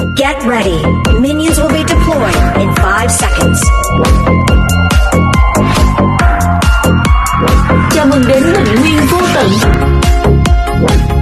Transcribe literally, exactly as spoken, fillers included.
Get ready. Minions will be deployed in five seconds. Chào mừng đến bình nguyên vô tận.